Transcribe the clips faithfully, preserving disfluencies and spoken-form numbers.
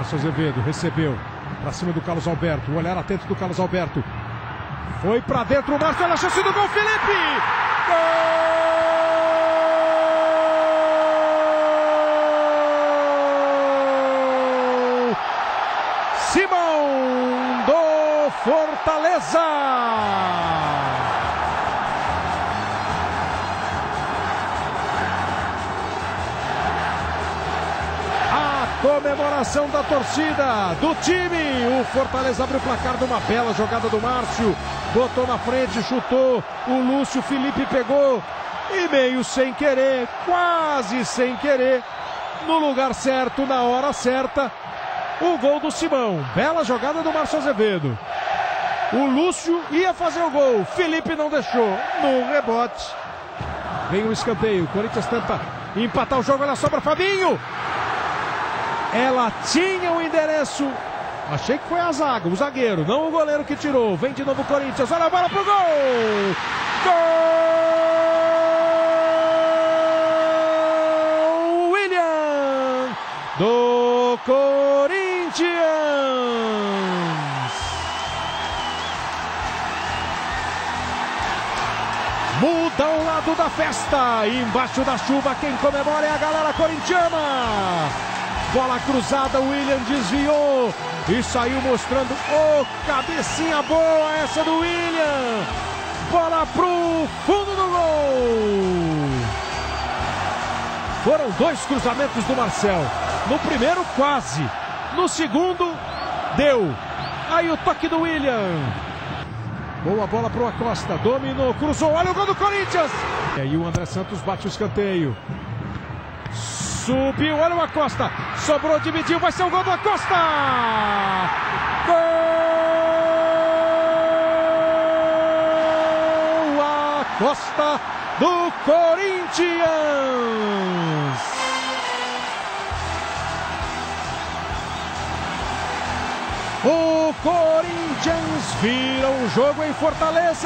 Márcio Azevedo recebeu para cima do Carlos Alberto. O olhar atento do Carlos Alberto. Foi para dentro o Márcio. Olha a chance do gol, Felipe! Gol! Simão do Fortaleza! Comemoração da torcida, do time. O Fortaleza abre o placar de uma bela jogada do Márcio. Botou na frente, chutou. O Lúcio Felipe pegou. E meio sem querer, quase sem querer, no lugar certo, na hora certa, o gol do Simão. Bela jogada do Márcio Azevedo. O Lúcio ia fazer o gol. Felipe não deixou. No rebote. Vem o escanteio. O Corinthians tenta empatar o jogo. Olha só para Fabinho. Ela tinha o endereço. Achei que foi a zaga, o zagueiro, não o goleiro que tirou. Vem de novo o Corinthians. Olha a bola pro gol! Gol! William do Corinthians! Muda o lado da festa. Embaixo da chuva, quem comemora é a galera corintiana. Bola cruzada, o William desviou e saiu mostrando, oh, cabecinha boa essa do William. Bola pro fundo do gol. Foram dois cruzamentos do Marcel. No primeiro, quase. No segundo, deu. Aí o toque do William. Boa bola pro Acosta. Dominou, cruzou. Olha o gol do Corinthians. E aí o André Santos bate o escanteio. Subiu, olha o Acosta, sobrou, dividiu, vai ser o gol do Acosta! Gol! Acosta do Corinthians! O Corinthians vira o jogo em Fortaleza!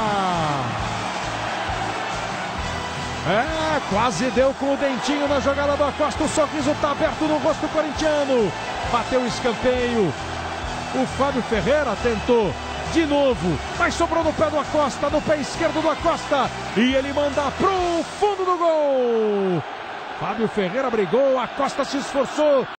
É, quase deu com o dentinho na jogada do Acosta. O sorriso está aberto no rosto corintiano. Bateu o escanteio. O Fábio Ferreira tentou de novo, mas sobrou no pé do Acosta, no pé esquerdo do Acosta. E ele manda pro fundo do gol. Fábio Ferreira brigou, Acosta se esforçou.